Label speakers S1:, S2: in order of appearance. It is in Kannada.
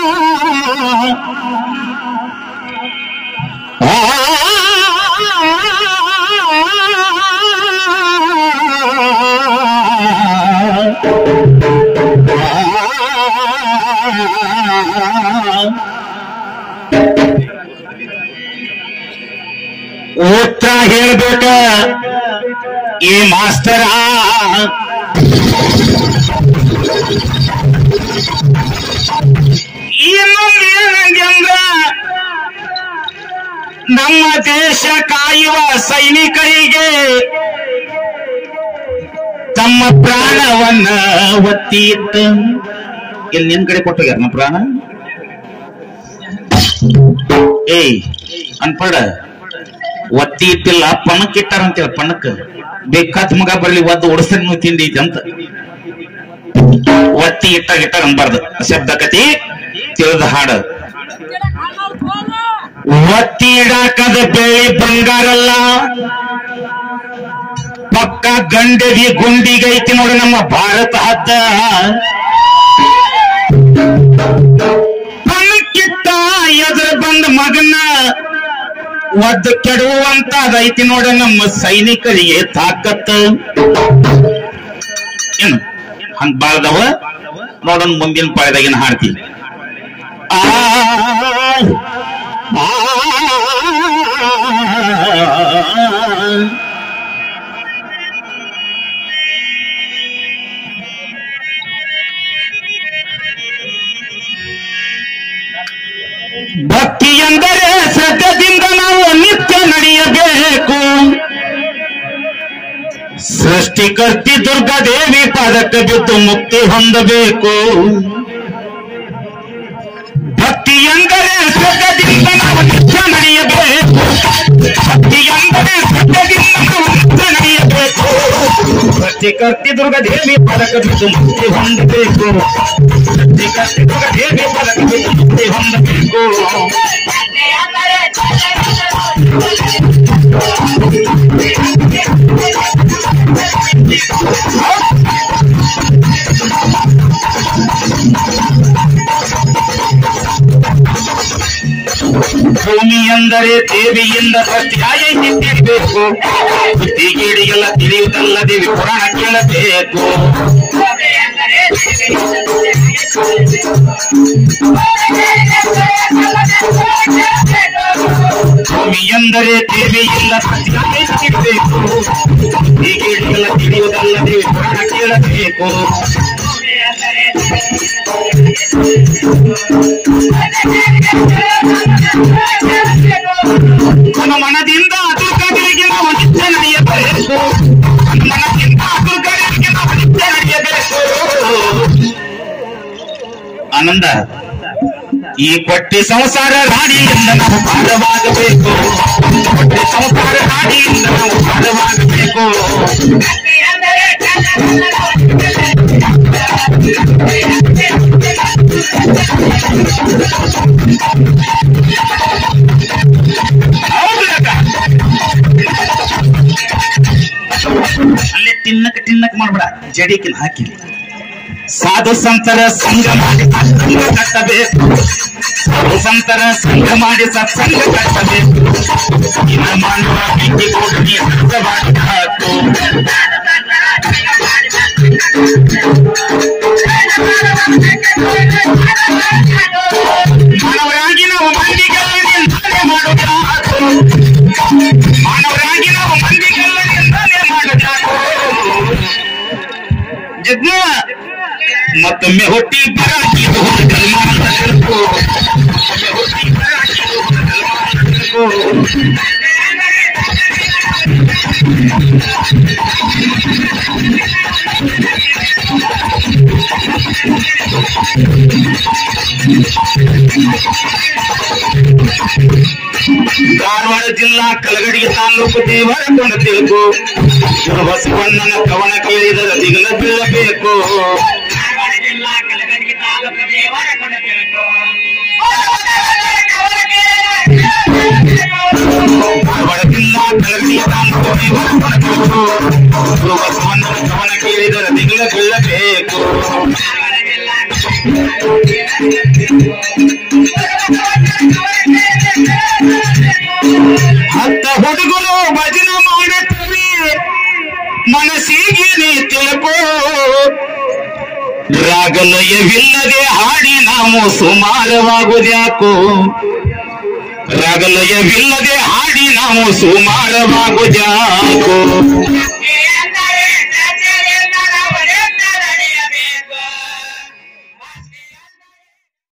S1: ಉತ್ತರ ಹೇಳ್ಬೇಕ ಈ ಮಾಸ್ತರ. ಇನ್ನೊಂದು ಏನಂದ್ರ ನಮ್ಮ ದೇಶ ಕಾಯುವ ಸೈನಿಕರಿಗೆ ತಮ್ಮ ಪ್ರಾಣವನ್ನ ಒತ್ತಿ ಇಟ್ಟು ಇಲ್ಲಿ ನಿನ್ ಕಡೆ ಕೊಟ್ಟೋಗ್ಯಾರ ನಮ್ಮ ಪ್ರಾಣ. ಏಯ್ ಅನ್ಪಡ ಒತ್ತಿ ಇಟ್ಟಿಲ್ಲ, ಪಣಕ್ ಇಟ್ಟಾರ ಅಂತೇಳಿ. ಪಣಕ್ ಬೇಕಾದ ಮಗ ಬರ್ಲಿ ಒದ್ದು ಒಡಸನ್ನು ತಿಂಡಿ ಐತಿ ಅಂತ ಒತ್ತಿ ಇಟ್ಟಾರ ಅನ್ಬಾರ್ದು. ಶಬ್ದ ಕತಿ ತಿಳಿದ ಹಾಡ. ಒತ್ತಿ ಇಡಾಕದ ಬೆಳಿ ಬಂಗಾರಲ್ಲ, ಪಕ್ಕ ಗಂಡದಿ ಗುಂಡಿಗೈತಿ ನೋಡಿ ನಮ್ಮ ಭಾರತ ಹದ್ದ. ಪಣಕ್ಕಿಟ್ಟ ಎದುರು ಬಂದ ಮಗನ ಒದ್ದು ಕೆಡುವಂತದೈತಿ ನೋಡ ನಮ್ಮ ಸೈನಿಕರಿಗೆ ತಾಕತ್. ಏನು ಹಂಗ ಬಾಳ್ದವ ನೋಡೋಣ ಮುಂದಿನ ಪಾಯದಾಗಿನ ಹಾಡ್ತೀವಿ. ಭಕ್ತಿ ಎಂದರೆ ಶ್ರದ್ಧೆಯಿಂದ ನಾವು ನಿತ್ಯ ನಡೆಯಬೇಕು. ಸೃಷ್ಟಿಕರ್ತಿ ದುರ್ಗಾದೇವಿ ಪಾದಕ್ಕೆ ಬಿದ್ದು ಮುಕ್ತಿ ಹೊಂದಬೇಕು. ಭಕ್ತಿ ಎಂದರೆ ಶ್ರದ್ಧೆಯಿಂದ ನಾವು ನಿತ್ಯ ನಡೆಯಬೇಕು. ಭಕ್ತಿ ಎಂದರೆ ಶ್ರದ್ಧೆಯಿಂದ ನಾವು ನಿತ್ಯ ನಡೆಯಬೇಕು. ಸೃಷ್ಟಿಕರ್ತಿ ದುರ್ಗಾದೇವಿ ಪಾದಕ್ಕೆ ಬಿದ್ದು ಮುಕ್ತಿ ಹೊಂದಬೇಕು. ಸೃಷ್ಟಿಕರ್ತಿ ದುರ್ಗಾದೇವಿ ಪಾದಕ್ಕೆ ಬಿದ್ದು ಮುಕ್ತಿ ಹೊಂದಬೇಕು. ಭೂಮಿ ಎಂದರೆ ದೇವಿಯಿಂದ ಪ್ರತ್ಯಾಯ ನಿಂತಿರಬೇಕು. ಬುದ್ಧಿಗೇಡಿಗೆಲ್ಲ ತಿಳಿಯುವುದಲ್ಲ ದೇವಿ ಪುರಾಣ ಕೇಳಬೇಕು. ಭೂಮಿ ಎಂದರೆ ದೇವಿಯಿಂದ ಪ್ರತ್ಯಾಯ ನಿಂತಿರಬೇಕು. ಬುದ್ಧಿಗೇಡಿಗೆಲ್ಲ ತಿಳಿಯುವುದಲ್ಲ ದೇವಿ ಪುರಾಣ ಕೇಳಬೇಕು. ನಮ್ಮ ಮನದಿಂದ ದುರ್ಗಗಳಿಗೆ ನಾವು ನಿತ್ಯ ನಡೆಯಬೇಕು. ಮನದಿಂದ ದುರ್ಗಗಳಿಗೆ ನಾವು ನಿತ್ಯ ನಡೆಯಬೇಕು. ಆನಂದ ಈ ಕೊಟ್ಟಿ ಸಂಸಾರ ರಾಣಿಯಿಂದ ನಾವು ಪಾಠವಾಗಬೇಕು. ಕೊಟ್ಟಿ ಸಂಸಾರ ರಾಣಿಯಿಂದ ನಾವು ಪಾಠವಾಗಬೇಕು. ಅಲ್ಲಿ ತಿನ್ನಕ್ ಮಾಡ್ಬೇಡ, ಜಡಿಕಿನ ಹಾಕಿಲ್ಲ. ಸಾಧು ಸಂತರ ಸಂಘ ಮಾಡಿ ಸತ್ಸಂಗ ಕಟ್ಟಬೇಕು. ಸಾಧು ಸಂತರ ಸಂಘ ಮಾಡಿ ಸತ್ಸಂಗ ಕಟ್ಟಬೇಕು. ಇನ್ನು ಮಾಡುವ ಬಿಟ್ಟಿ ಕೊಡಿ ಸತ್ಯವಾಗಿ ಹಾಕು. ಮಾನವರಾಗಿ ನಾವು ಮಂದಿಗೆಲ್ಲರಿಂದಾನೇ ಮಾಡುವುದಾಕು. ಮಾನವರಾಗಿ ನಾವು ಮಂದಿಗೆಲ್ಲರಿಂದಾನೇ ಮಾಡುವುದಾಕು. ಜಗ್ಗ ಮತ್ತೊಮ್ಮೆ ಹುಟ್ಟಿ ಬರಾಕಿದು ಕಲ್ಮಾನಬೇಕು. ಹುಟ್ಟಿ ಬರಾಕಿದು ಕಲ್ಮಾನಬೇಕು. ಧಾರವಾಡ ಜಿಲ್ಲಾ ಕಲಗಡಿ ತಾಲೂಕು ದೇವರಕೊಂಡ ತಿರುಗು. ಬಸವಣ್ಣನ ಕವನ ಕೇಳಿದರೆ ದಿಗಲ ಬೀಳಬೇಕು. ಧಾರವಾಡ ಜಿಲ್ಲಾ ಕಲಗಡಿ ತಾಲೂಕು ದೇವರಕೊಂಡ ತಿರುಗು. ಧಾರವಾಡ ಜಿಲ್ಲಾ ಕಲಗಡಿ ತಾಲೂಕು ದೇವರಕೊಂಡ ತಿರುಗು. ಬಸವಣ್ಣನ ಕವನ ಕೇಳಿದರೆ ದಿಗಲ ಬೀಳಬೇಕು. ಹತ್ತ ಹುಡುಗರು ಭಜನ ಮಾಡುತ್ತವೆ ಮನಸ್ಸಿಗೆ ನೀ ತಿಳ್ಕೋ ರಾಗಲಯವಿಲ್ಲದೆ ಹಾಡಿ ನಾವು ಸುಮಾರವಾಗುದ್ಯಾಕೋ ರಾಗಲಯವಿಲ್ಲದೆ ಹಾಡಿ ನಾವು ಸುಮಾರವಾಗುದ್ಯಾಕೋ